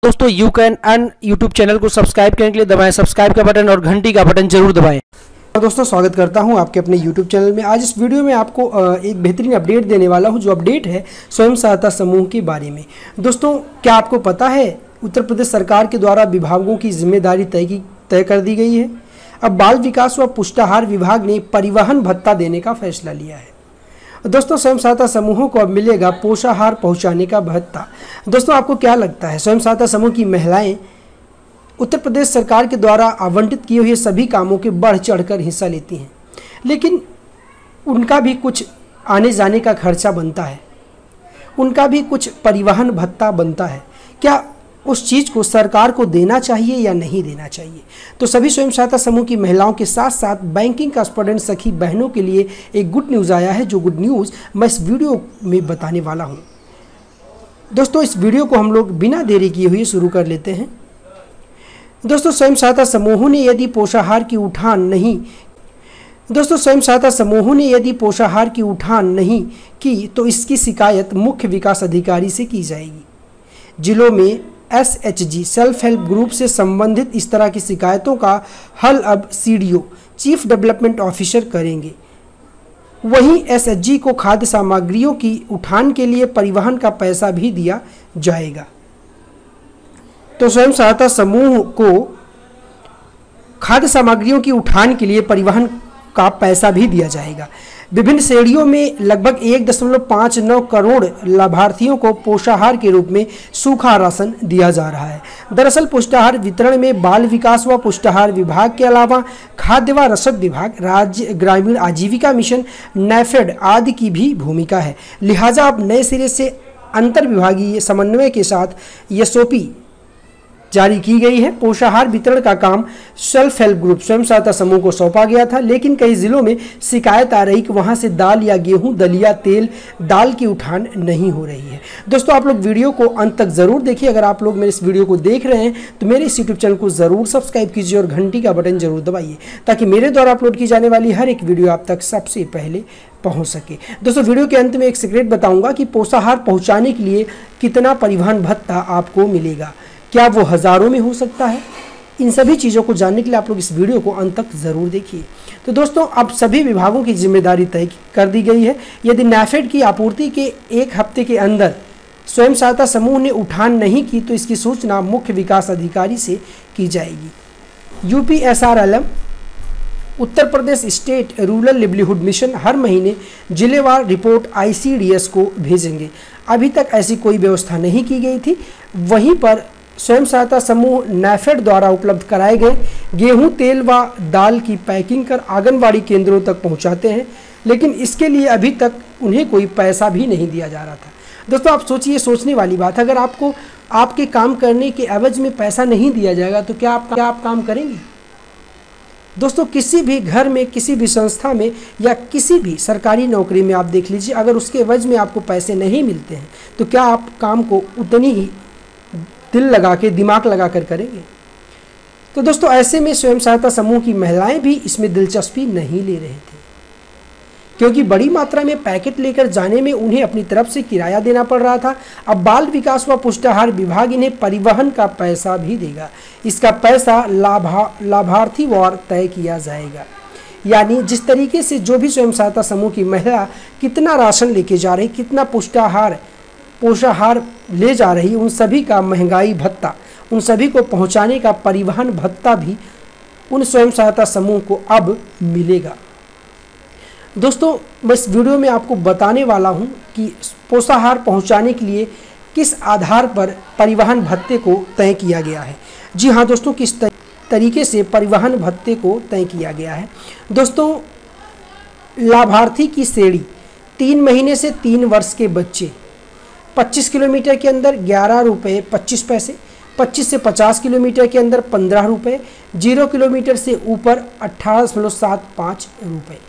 दोस्तों you can earn YouTube channel को subscribe करने के लिए दबाएं सब्सक्राइब का बटन और घंटी का बटन जरूर दबाएं। दोस्तों स्वागत करता हूं आपके अपने YouTube चैनल में। आज इस वीडियो में आपको एक बेहतरीन अपडेट देने वाला हूं, जो अपडेट है स्वयं सहायता समूह के बारे में। दोस्तों क्या आपको पता है उत्तर प्रदेश सरकार के द्वारा विभागों की जिम्मेदारी तय कर दी गई है। अब बाल विकास व पुष्टाहार विभाग ने परिवहन भत्ता देने का फैसला लिया है। दोस्तों स्वयं सहायता समूहों को अब मिलेगा पोषाहार पहुंचाने का भत्ता। दोस्तों आपको क्या लगता है, स्वयं सहायता समूह की महिलाएं उत्तर प्रदेश सरकार के द्वारा आवंटित किए हुए सभी कामों के बढ़ चढ़कर हिस्सा लेती हैं, लेकिन उनका भी कुछ आने जाने का खर्चा बनता है, उनका भी कुछ परिवहन भत्ता बनता है। क्या उस चीज़ को सरकार को देना चाहिए या नहीं देना चाहिए? तो सभी स्वयं सहायता समूह की महिलाओं के साथ साथ बैंकिंग कॉरेस्पोंडेंट सखी बहनों के लिए एक गुड न्यूज़ आया है, जो गुड न्यूज़ मैं इस वीडियो में बताने वाला हूं। दोस्तों इस वीडियो को हम लोग बिना देरी किए हुए शुरू कर लेते हैं। दोस्तों स्वयं सहायता समूहों ने यदि पोषाहार की उठान नहीं की तो इसकी शिकायत मुख्य विकास अधिकारी से की जाएगी। जिलों में SHG सेल्फ हेल्प ग्रुप से संबंधित इस तरह की शिकायतों का हल अब CDO चीफ डेवलपमेंट ऑफिसर करेंगे। वहीं SHG को खाद्य सामग्रियों की उठान के लिए परिवहन का पैसा भी दिया जाएगा। तो स्वयं सहायता समूह को खाद्य सामग्रियों की उठान के लिए परिवहन का पैसा भी दिया जाएगा। विभिन्न श्रेणियों में लगभग 1.59 करोड़ लाभार्थियों को पोषाहार के रूप में सूखा राशन दिया जा रहा है। दरअसल पुष्टाहार वितरण में बाल विकास व पुष्टाहार विभाग के अलावा खाद्य व रसद विभाग, राज्य ग्रामीण आजीविका मिशन, NAFED आदि की भी भूमिका है। लिहाजा अब नए सिरे से अंतर विभागीय समन्वय के साथ SOP जारी की गई है। पोषाहार वितरण का काम सेल्फ हेल्प ग्रुप स्वयं सहायता समूह को सौंपा गया था, लेकिन कई जिलों में शिकायत आ रही कि वहां से दाल या गेहूं, दलिया, तेल, दाल की उठान नहीं हो रही है। दोस्तों आप लोग वीडियो को अंत तक जरूर देखिए। अगर आप लोग मेरे इस वीडियो को देख रहे हैं तो मेरे इस यूट्यूब चैनल को जरूर सब्सक्राइब कीजिए और घंटी का बटन जरूर दबाइए, ताकि मेरे द्वारा अपलोड की जाने वाली हर एक वीडियो आप तक सबसे पहले पहुंच सके। दोस्तों वीडियो के अंत में एक सीक्रेट बताऊंगा कि पोषाहार पहुंचाने के लिए कितना परिवहन भत्ता आपको मिलेगा, क्या वो हज़ारों में हो सकता है? इन सभी चीज़ों को जानने के लिए आप लोग इस वीडियो को अंत तक ज़रूर देखिए। तो दोस्तों अब सभी विभागों की जिम्मेदारी तय कर दी गई है। यदि NAFED की आपूर्ति के 1 हफ्ते के अंदर स्वयं सहायता समूह ने उठान नहीं की तो इसकी सूचना मुख्य विकास अधिकारी से की जाएगी। UPSRLM Uttar Pradesh state rural livelihood mission हर महीने जिलेवार रिपोर्ट ICDS को भेजेंगे। अभी तक ऐसी कोई व्यवस्था नहीं की गई थी। वहीं पर स्वयं सहायता समूह NAFED द्वारा उपलब्ध कराए गए गेहूं, तेल व दाल की पैकिंग कर आंगनबाड़ी केंद्रों तक पहुंचाते हैं, लेकिन इसके लिए अभी तक उन्हें कोई पैसा भी नहीं दिया जा रहा था। दोस्तों आप सोचिए, सोचने वाली बात, अगर आपको आपके काम करने के एवज में पैसा नहीं दिया जाएगा तो क्या आप काम करेंगे? दोस्तों किसी भी घर में, किसी भी संस्था में या किसी भी सरकारी नौकरी में आप देख लीजिए, अगर उसके एवज में आपको पैसे नहीं मिलते हैं तो क्या आप काम को उतनी ही दिल लगा के, दिमाग लगा कर करेंगे? तो दोस्तों ऐसे में स्वयं सहायता समूह की महिलाएं भी इसमें दिलचस्पी नहीं ले रही थी, क्योंकि बड़ी मात्रा में पैकेट लेकर जाने में उन्हें अपनी तरफ से किराया देना पड़ रहा था। अब बाल विकास व पुष्टाहार विभाग इन्हें परिवहन का पैसा भी देगा। इसका पैसा लाभार्थी वार तय किया जाएगा। यानी जिस तरीके से जो भी स्वयं सहायता समूह की महिला कितना राशन लेके जा रही, कितना पोषाहार ले जा रही, उन सभी का महंगाई भत्ता, उन सभी को पहुंचाने का परिवहन भत्ता भी उन स्वयं सहायता समूह को अब मिलेगा। दोस्तों मैं इस वीडियो में आपको बताने वाला हूं कि पोषाहार पहुंचाने के लिए किस आधार पर परिवहन भत्ते को तय किया गया है। जी हाँ दोस्तों, किस तरीके से परिवहन भत्ते को तय किया गया है। दोस्तों लाभार्थी की श्रेणी 3 महीने से 3 वर्ष के बच्चे 25 किलोमीटर के अंदर 11 रुपये 25 पैसे, 25 से 50 किलोमीटर के अंदर 15 रुपये, 0 किलोमीटर से ऊपर 18.75 रुपये।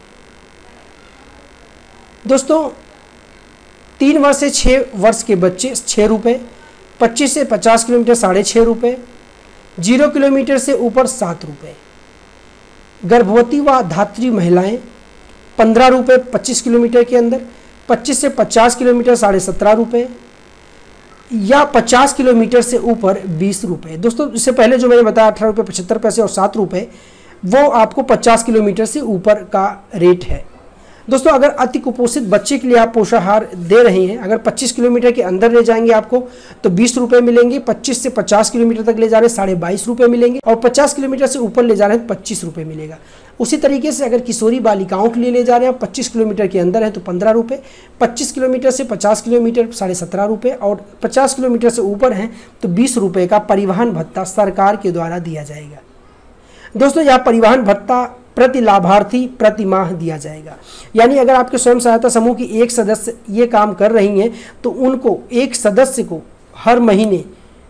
दोस्तों 3 वर्ष से 6 वर्ष के बच्चे 6 रुपये, 25 से 50 किलोमीटर 6.5 रुपये, 0 किलोमीटर से ऊपर 7 रुपये। गर्भवती व धात्री महिलाएं 15 रुपये 25 किलोमीटर के अंदर, 25 से 50 किलोमीटर 17.5 रुपये, या 50 किलोमीटर से ऊपर 20 रुपये। दोस्तों इससे पहले जो मैंने बताया 18 रुपये 75 पैसे और 7 रुपये, वो आपको 50 किलोमीटर से ऊपर का रेट है। दोस्तों अगर अति कुपोषित बच्चे के लिए आप पोषाहार दे रहे हैं, अगर 25 किलोमीटर के अंदर ले जाएंगे आपको तो 20 रुपये मिलेंगे, 25 से 50 किलोमीटर तक ले जा रहे हैं 22.5 रुपये मिलेंगे, और 50 किलोमीटर से ऊपर ले जा रहे हैं 25 रुपये मिलेगा। उसी तरीके से अगर किशोरी बालिकाओं के लिए ले जा रहे हैं 25 किलोमीटर के अंदर है तो 15 रुपये, 25 किलोमीटर से 50 किलोमीटर 17.5 रुपये, और 50 किलोमीटर से ऊपर हैं तो 20 रुपये का परिवहन भत्ता सरकार के द्वारा दिया जाएगा। दोस्तों यह परिवहन भत्ता प्रति लाभार्थी प्रति माह दिया जाएगा। यानी अगर आपके स्वयं सहायता समूह की एक सदस्य ये काम कर रही हैं तो उनको, एक सदस्य को हर महीने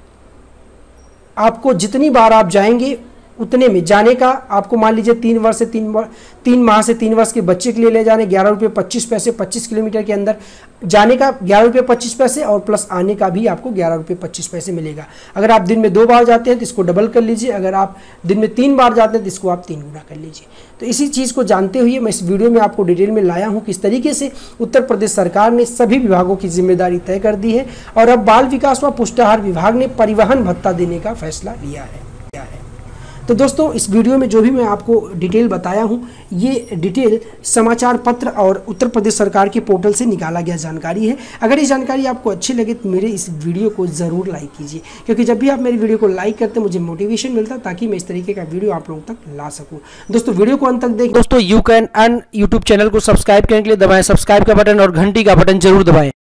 आपको जितनी बार आप जाएंगे उतने में, जाने का आपको मान लीजिए 3 माह से 3 वर्ष के बच्चे के लिए ले जाने 11 रुपये 25 पैसे 25 किलोमीटर के अंदर, जाने का 11 रुपये 25 पैसे और प्लस आने का भी आपको 11 रुपये 25 पैसे मिलेगा। अगर आप दिन में 2 बार जाते हैं तो इसको डबल कर लीजिए, अगर आप दिन में 3 बार जाते हैं तो इसको आप 3 गुना कर लीजिए। तो इसी चीज़ को जानते हुए मैं इस वीडियो में आपको डिटेल में लाया हूँ किस तरीके से उत्तर प्रदेश सरकार ने सभी विभागों की जिम्मेदारी तय कर दी है और अब बाल विकास व पुष्टाहार विभाग ने परिवहन भत्ता देने का फैसला लिया है। तो दोस्तों इस वीडियो में जो भी मैं आपको डिटेल बताया हूँ, ये डिटेल समाचार पत्र और उत्तर प्रदेश सरकार के पोर्टल से निकाला गया जानकारी है। अगर ये जानकारी आपको अच्छी लगे तो मेरे इस वीडियो को ज़रूर लाइक कीजिए, क्योंकि जब भी आप मेरी वीडियो को लाइक करते हैं मुझे मोटिवेशन मिलता है ताकि मैं इस तरीके का वीडियो आप लोगों तक ला सकूँ। दोस्तों वीडियो को अंत तक देखें। दोस्तों you can earn YouTube channel को सब्सक्राइब करने के लिए दबाएं सब्सक्राइब का बटन और घंटी का बटन जरूर दबाएं।